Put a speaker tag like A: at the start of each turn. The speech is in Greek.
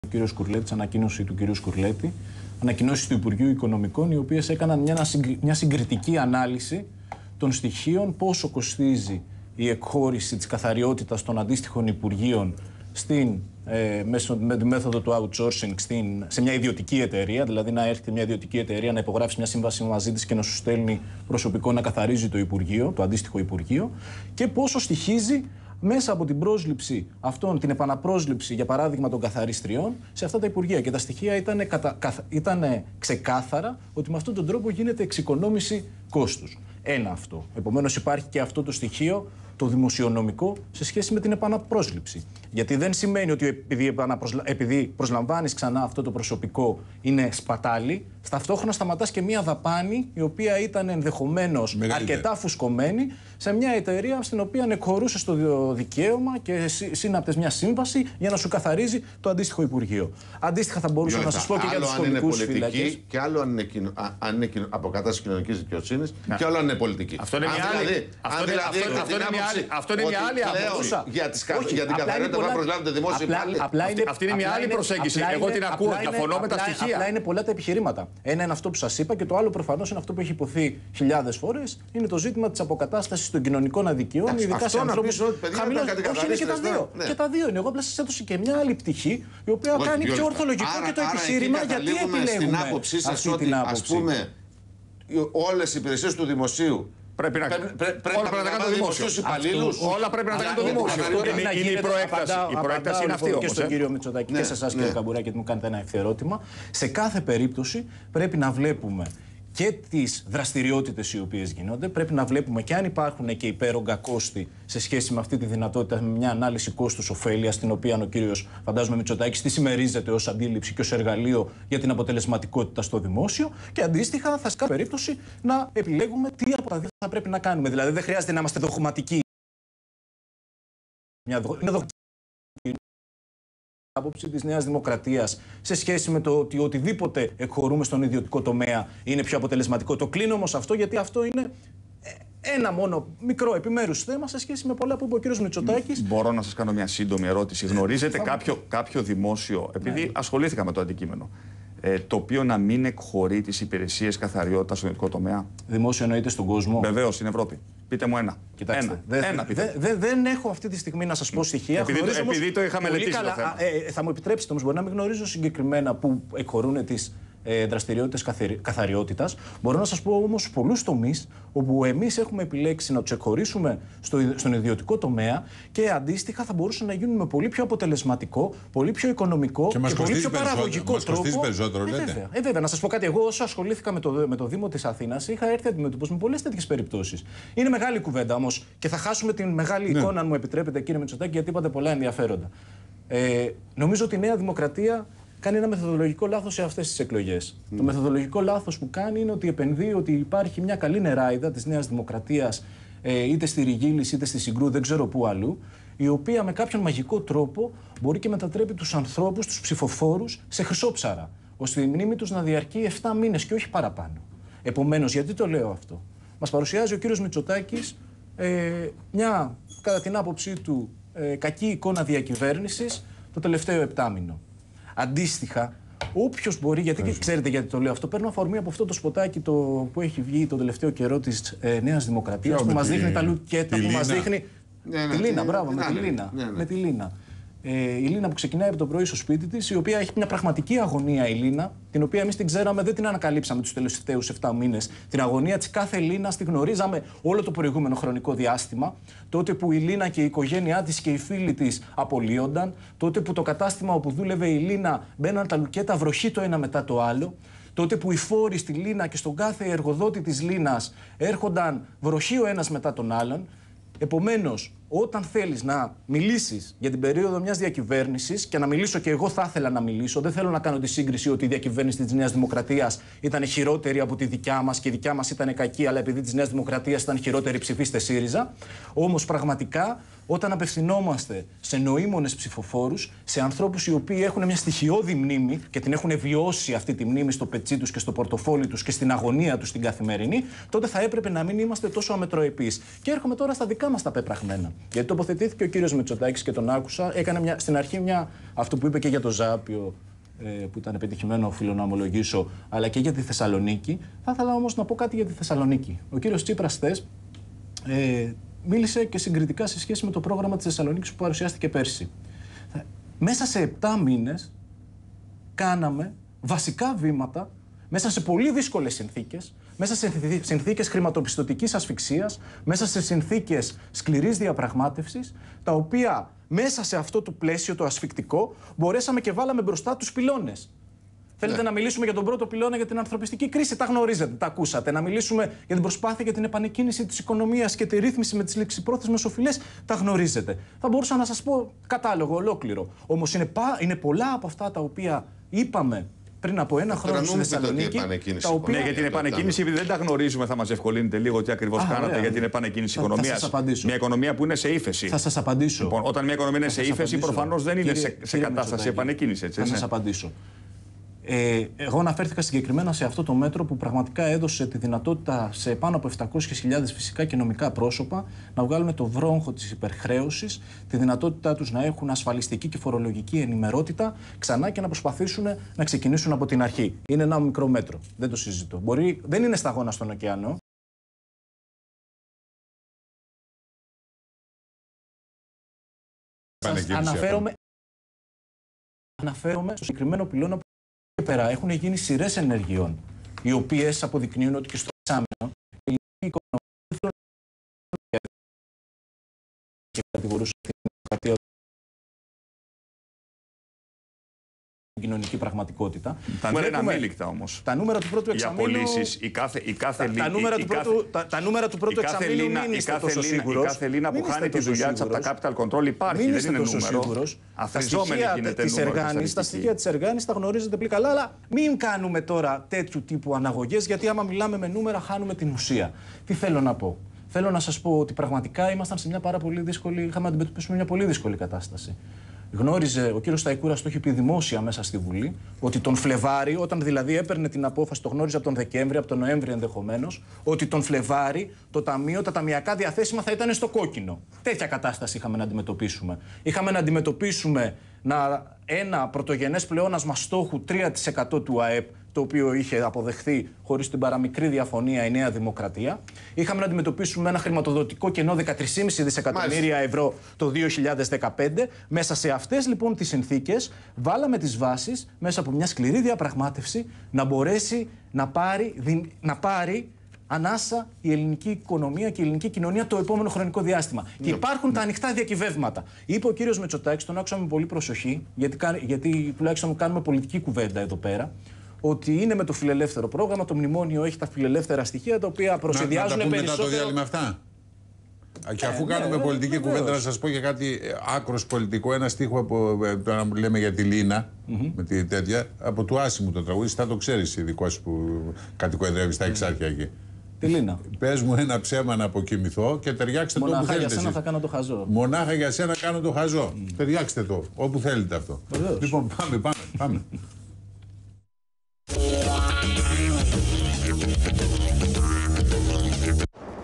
A: κ. Σκουρλέτης, ανακοίνωση του κ. Σκουρλέτη, ανακοινώσεις του Υπουργείου Οικονομικών, οι οποίες έκαναν μια συγκριτική ανάλυση των στοιχείων πόσο κοστίζει η εκχώρηση της καθαριότητας των αντίστοιχων Υπουργείων με τη μέθοδο του outsourcing σε μια ιδιωτική εταιρεία, δηλαδή να έρχεται μια ιδιωτική εταιρεία να υπογράψει μια σύμβαση μαζί της και να σου στέλνει προσωπικό να καθαρίζει το Υπουργείο, το αντίστοιχο Υπουργείο, και πόσο στοιχίζει μέσα από την πρόσληψη αυτών, την επαναπρόσληψη, για παράδειγμα, των καθαριστριών σε αυτά τα Υπουργεία. Και τα στοιχεία ήταν ξεκάθαρα ότι με αυτόν τον τρόπο γίνεται εξοικονόμηση κόστους. Ένα αυτό. Επομένως, υπάρχει και αυτό το στοιχείο, το δημοσιονομικό, σε σχέση με την επαναπρόσληψη. Γιατί δεν σημαίνει ότι επειδή προσλαμβάνεις ξανά αυτό το προσωπικό είναι σπατάλη, ταυτόχρονα σταματάς και μία δαπάνη η οποία ήταν ενδεχομένως αρκετά φουσκωμένη σε μια εταιρεία στην οποία εκχωρούσες το δικαίωμα και σύναπτες μια σύμβαση για να σου καθαρίζει το αντίστοιχο Υπουργείο. Αντίστοιχα θα μπορούσα να σας πω και για τους σχολικούς φύλακες.
B: Και άλλο αν είναι αποκατάσταση κοινωνικής δικαιοσύνης, και άλλο αν είναι πολιτική.
C: Αυτό είναι μια άλλη. Αυτό είναι μια άλλη άποψη.
B: Για την καθαριότητα θα προσλάβετε δημόσιο υπάλληλο.
C: Αυτή είναι μια άλλη προσέγγιση. Εγώ την ακούω, διαφωνώ με τα στοιχεία.
A: Απλά είναι πολλά τα επιχειρήματα. Ένα είναι αυτό που σας είπα και το άλλο προφανώς είναι αυτό που έχει υποθεί χιλιάδες φορές. Είναι το ζήτημα της αποκατάστασης των κοινωνικών αδικιών, ειδικά σε ανθρώπους χαμηλών. Όχι, είναι και τα δύο. Και τα δύο είναι. Εγώ απλά σας έδωσα και μια άλλη πτυχή, η οποία κάνει πιο ορθολογικό και το επιχείρημα γιατί επιλέγουμε αυτή την άποψη.
B: Ας πούμε, όλες οι υπηρεσίες του δημοσίου
C: πρέπει να τα κάνει το δημόσιο. Όλα πρέπει να τα κάνει το δημόσιο. Είναι η προέκταση. Η προέκταση είναι αυτή όμως.
A: Και στον κύριο Μητσοτάκη και σε εσάς, κύριε Καμπουράκη, γιατί μου κάνετε ένα ευθερώτημα. Σε κάθε περίπτωση πρέπει να βλέπουμε και τις δραστηριότητες οι οποίες γίνονται. Πρέπει να βλέπουμε και αν υπάρχουν και υπέρογκα κόστη σε σχέση με αυτή τη δυνατότητα, με μια ανάλυση κόστους-οφέλειας, την οποία ο κύριος, φαντάζομαι, Μητσοτάκης τη συμμερίζεται ως αντίληψη και ως εργαλείο για την αποτελεσματικότητα στο δημόσιο. Και αντίστοιχα, θα σε κάθε περίπτωση να επιλέγουμε τι από τα δύο θα πρέπει να κάνουμε. Δηλαδή, δεν χρειάζεται να είμαστε δογματικοί. Άποψη της Νέας Δημοκρατίας σε σχέση με το ότι οτιδήποτε εκχωρούμε στον ιδιωτικό τομέα είναι πιο αποτελεσματικό. Το κλείνω όμως αυτό, γιατί αυτό είναι ένα μόνο μικρό επιμέρους θέμα σε σχέση με πολλά που είπε ο κύριος Μητσοτάκης.
C: Μπορώ να σας κάνω μια σύντομη ερώτηση. Γνωρίζετε κάποιο δημόσιο, επειδή ασχολήθηκα με το αντικείμενο, το οποίο να μην εκχωρεί τις υπηρεσίες καθαριότητας στον ιδιωτικό τομέα?
A: Δημόσιο εννοείται στον κόσμο?
C: Βεβαίως, στην Ευρώπη. Πείτε μου ένα.
A: Κοιτάξτε, δεν έχω αυτή τη στιγμή να σας πω στοιχεία.
C: Επειδή το είχα μελετήσει το θέμα.
A: Θα μου επιτρέψετε όμως, μπορεί να μην γνωρίζω συγκεκριμένα που εκχωρούν τις δραστηριότητες καθαριότητας. Μπορώ να σας πω όμως πολλούς τομείς όπου εμείς έχουμε επιλέξει να τους εκχωρήσουμε στον ιδιωτικό τομέα και αντίστοιχα θα μπορούσαν να γίνουν με πολύ πιο αποτελεσματικό, πολύ πιο οικονομικό και πολύ πιο παραγωγικό τρόπο.
D: Κοστίζει περισσότερο, λέτε.
A: Βέβαια, να σας πω κάτι. Εγώ, όσο ασχολήθηκα με το Δήμο της Αθήνας, είχα έρθει αντιμέτωπος με πολλές τέτοιες περιπτώσεις. Είναι μεγάλη κουβέντα όμως και θα χάσουμε την μεγάλη εικόνα, αν μου επιτρέπετε, κύριε Μητσοτάκη, γιατί είπατε πολλά ενδιαφέροντα. Νομίζω ότι η Νέα Δημοκρατία κάνει ένα μεθοδολογικό λάθος σε αυτές τις εκλογές. Το μεθοδολογικό λάθος που κάνει είναι ότι επενδύει ότι υπάρχει μια καλή νεράιδα της Νέας Δημοκρατίας, είτε στη Ριγίλης είτε στη Συγκρού, δεν ξέρω πού αλλού, η οποία με κάποιον μαγικό τρόπο μπορεί και μετατρέπει τους ανθρώπους, τους ψηφοφόρους, σε χρυσόψαρα, ώστε η μνήμη τους να διαρκεί 7 μήνες και όχι παραπάνω. Επομένως, γιατί το λέω αυτό? Μας παρουσιάζει ο κύριος Μητσοτάκης μια, κατά την άποψή του, κακή εικόνα διακυβέρνησης το τελευταίο 7μηνο. Αντίστοιχα, όποιος μπορεί, γιατί ξέρετε γιατί το λέω αυτό, παίρνω αφορμή από αυτό το σποτάκι που έχει βγει τον τελευταίο καιρό της Νέας Δημοκρατίας, που μας δείχνει τα λουκέτα, που μας δείχνει. Τη Λίνα, μπράβο, με τη Λίνα. Η Λίνα που ξεκινάει από το πρωί στο σπίτι της, η οποία έχει μια πραγματική αγωνία, η Λίνα, την οποία εμείς την ξέραμε, δεν την ανακαλύψαμε τους τελευταίους 7 μήνες. Την αγωνία της κάθε Λίνας τη γνωρίζαμε όλο το προηγούμενο χρονικό διάστημα. Τότε που η Λίνα και η οικογένειά της και οι φίλοι της απολύονταν. Τότε που το κατάστημα όπου δούλευε η Λίνα μπαίναν τα λουκέτα βροχή το ένα μετά το άλλο. Τότε που οι φόροι στη Λίνα και στον κάθε εργοδότη της Λίνας έρχονταν βροχή ο ένας μετά τον άλλον. Επομένως, όταν θέλεις να μιλήσεις για την περίοδο μιας διακυβέρνησης, και να μιλήσω και εγώ θα ήθελα να μιλήσω, δεν θέλω να κάνω τη σύγκριση ότι η διακυβέρνηση της Νέας Δημοκρατίας ήταν χειρότερη από τη δικιά μας και η δικιά μας ήταν κακή, αλλά επειδή της Νέας Δημοκρατίας ήταν χειρότερη ψηφίστε ΣΥΡΙΖΑ. Όμως πραγματικά, όταν απευθυνόμαστε σε νοήμονες ψηφοφόρους, σε ανθρώπους οι οποίοι έχουν μια στοιχειώδη μνήμη και την έχουν βιώσει αυτή τη μνήμη στο πετσί τους και στο πορτοφόλι τους και στην αγωνία τους την καθημερινή, τότε θα έπρεπε να μην είμαστε τόσο αμετροεπείς. Και έρχομαι τώρα στα δικά μας τα πεπραγμένα. Γιατί τοποθετήθηκε ο κύριος Μητσοτάκης και τον άκουσα, έκανε στην αρχή αυτό που είπε και για το Ζάπιο, που ήταν πετυχημένο, οφείλω να ομολογήσω, αλλά και για τη Θεσσαλονίκη. Θα ήθελα όμως να πω κάτι για τη Θεσσαλονίκη. Ο κύριος Τσίπρας χθες μίλησε και συγκριτικά σε σχέση με το πρόγραμμα της Θεσσαλονίκης που παρουσιάστηκε πέρσι. Μέσα σε 7 μήνες κάναμε βασικά βήματα, μέσα σε πολύ δύσκολες συνθήκες, μέσα σε συνθήκες χρηματοπιστωτικής ασφυξίας, μέσα σε συνθήκες σκληρής διαπραγμάτευσης, τα οποία μέσα σε αυτό το πλαίσιο το ασφυκτικό μπορέσαμε και βάλαμε μπροστά τους πυλώνες. Θέλετε να μιλήσουμε για τον πρώτο πυλώνα, για την ανθρωπιστική κρίση? Τα γνωρίζετε, τα ακούσατε. Να μιλήσουμε για την προσπάθεια για την επανεκκίνηση της οικονομίας και τη ρύθμιση με τις ληξιπρόθεσμες οφειλές? Τα γνωρίζετε. Θα μπορούσα να σας πω κατάλογο ολόκληρο. Όμως είναι πολλά από αυτά τα οποία είπαμε πριν από ένα χρόνο στη Θεσσαλονίκη.
C: Ναι, για την επανεκκίνηση, επειδή δεν τα γνωρίζουμε, θα μας ευκολύνετε λίγο τι ακριβώς κάνατε για την επανεκκίνηση οικονομίας. Μια οικονομία που είναι σε ύφεση.
A: Θα σας απαντήσω.
C: Λοιπόν, όταν μια οικονομία είναι σε ύφεση, προφανώς δεν είναι σε κατάσταση επανεκκίνηση.
A: Θα σας απαντήσω. Εγώ αναφέρθηκα συγκεκριμένα σε αυτό το μέτρο που πραγματικά έδωσε τη δυνατότητα σε πάνω από 700.000 φυσικά και νομικά πρόσωπα να βγάλουν το βρόγχο της υπερχρέωσης, τη δυνατότητά τους να έχουν ασφαλιστική και φορολογική ενημερότητα ξανά και να προσπαθήσουν να ξεκινήσουν από την αρχή. Είναι ένα μικρό μέτρο. Δεν το συζητώ. Δεν είναι σταγόνα στον ωκεανό. Αναφέρομαι στο συγκεκριμένο πυλώνα που πέρα έχουν γίνει σειρές ενεργειών, οι οποίες αποδεικνύουν ότι και στο εξάμηνο η ελληνική οικονομία και κατηγορούσε την δημοκρατία την κοινωνική πραγματικότητα.
C: Τα νούμερα είναι αμήλικτα όμως.
A: Τα νούμερα του πρώτου εξαμήνου.
C: Για πωλήσεις,
A: τα νούμερα του πρώτου εξαμήνου μην είστε τόσο σίγουρος.
C: Η κάθε Ελλήνα που χάνει τη δουλειά της από τα capital control υπάρχει.
A: Μην
C: δεν είναι
A: τόσο
C: νούμερο.
A: Σίγουρος.
C: Αφριζόμενη γίνεται νούμερο.
A: Τα στοιχεία της Εργάνης τα γνωρίζετε πολύ καλά, αλλά μην κάνουμε τώρα τέτοιου τύπου αναγωγές, γιατί άμα μιλάμε με νούμερα χάνουμε την ουσία. Τι θέλω να πω? Θέλω να σας πω ότι πραγματικά ήμασταν σε μια πάρα πολύ δύσκολη, είχαμε να αντιμετωπίσουμε μια πολύ δύσκολη κατάσταση. Γνώριζε, ο κύριος Σταϊκούρας το είχε πει δημόσια μέσα στη Βουλή, ότι τον Φλεβάρι, όταν δηλαδή έπαιρνε την απόφαση, το γνώριζε από τον Δεκέμβρη, από τον Νοέμβρη ενδεχομένως, ότι τον Φλεβάρι το ταμείο, τα ταμιακά διαθέσιμα θα ήταν στο κόκκινο. Τέτοια κατάσταση είχαμε να αντιμετωπίσουμε. Είχαμε να αντιμετωπίσουμε ένα πρωτογενές πλεόνασμα στόχου 3% του ΑΕΠ, το οποίο είχε αποδεχθεί χωρίς την παραμικρή διαφωνία η Νέα Δημοκρατία. Είχαμε να αντιμετωπίσουμε ένα χρηματοδοτικό κενό 13,5 δισεκατομμύρια ευρώ το 2015. Μέσα σε αυτές λοιπόν τις συνθήκες βάλαμε τις βάσεις μέσα από μια σκληρή διαπραγμάτευση να μπορέσει να πάρει ανάσα η ελληνική οικονομία και η ελληνική κοινωνία το επόμενο χρονικό διάστημα. Και υπάρχουν τα ανοιχτά διακυβεύματα. Είπε ο κύριος Μητσοτάκης, τον άκουσα με πολύ προσοχή, γιατί τουλάχιστον κάνουμε πολιτική κουβέντα εδώ πέρα, ότι είναι με το φιλελεύθερο πρόγραμμα, το μνημόνιο έχει τα φιλελεύθερα στοιχεία τα οποία προσεδιάζουν περισσότερο.
D: Να τα πούμε μετά το διάλειμμα αυτά. Και αφού κάνουμε πολιτική κουβέντα, να σας πω για κάτι άκρος πολιτικό, ένα στίχο που λέμε για τη Λίνα, με τη τέτοια, από του Άσιμου το τραγούδι, θα το ξέρεις ειδικός που κατοικοεδρεύει στα Εξάρχεια εκεί.
A: Τη Λίνα.
D: Πες μου ένα ψέμα να αποκοιμηθώ και ταιριάξτε το όπου θέλετε.
A: Μονάχα για σένα θα κάνω το χαζό.
D: Μονάχα για σένα κάνω το χαζό. Ταιριάξτε το όπου θέλετε αυτό. Λοιπόν, πάμε.